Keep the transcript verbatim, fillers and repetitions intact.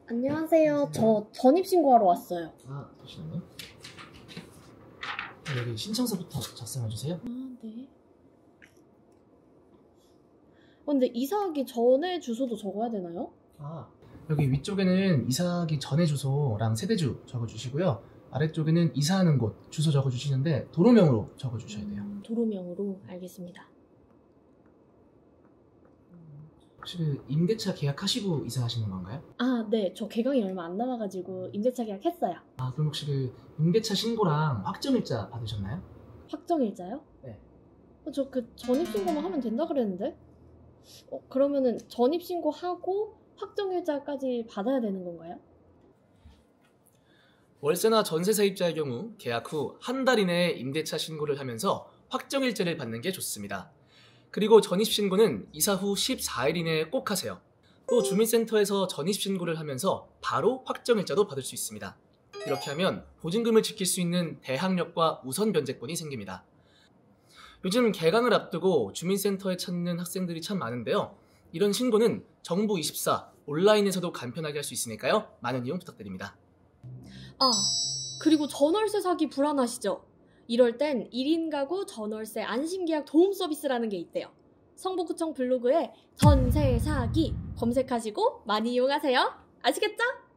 안녕하세요. 저 전입신고하러 왔어요. 아, 잠시만요. 여기 신청서부터 작성해주세요. 아, 네. 어, 근데 이사하기 전에 주소도 적어야 되나요? 아, 여기 위쪽에는 이사하기 전에 주소랑 세대주 적어주시고요. 아래쪽에는 이사하는 곳 주소 적어주시는데 도로명으로 적어주셔야 돼요. 음, 도로명으로 알겠습니다. 혹시 그 임대차 계약하시고 이사하시는 건가요? 아, 네. 저 개강이 얼마 안 남아가지고 임대차 계약했어요. 아, 그럼 혹시 그 임대차 신고랑 확정일자 받으셨나요? 확정일자요? 네. 어, 저 그 전입신고만 하면 된다 그랬는데? 어, 그러면은 전입신고하고 확정일자까지 받아야 되는 건가요? 월세나 전세 세입자의 경우 계약 후 한 달 이내에 임대차 신고를 하면서 확정일자를 받는 게 좋습니다. 그리고 전입신고는 이사 후 십사 일 이내에 꼭 하세요. 또 주민센터에서 전입신고를 하면서 바로 확정일자도 받을 수 있습니다. 이렇게 하면 보증금을 지킬 수 있는 대항력과 우선 변제권이 생깁니다. 요즘 개강을 앞두고 주민센터에 찾는 학생들이 참 많은데요. 이런 신고는 정부이십사 온라인에서도 간편하게 할 수 있으니까요. 많은 이용 부탁드립니다. 아, 그리고 전월세 사기 불안하시죠? 이럴 땐 일 인 가구 전월세 안심계약 도움 서비스라는 게 있대요. 성북구청 블로그에 전세 사기 검색하시고 많이 이용하세요. 아시겠죠?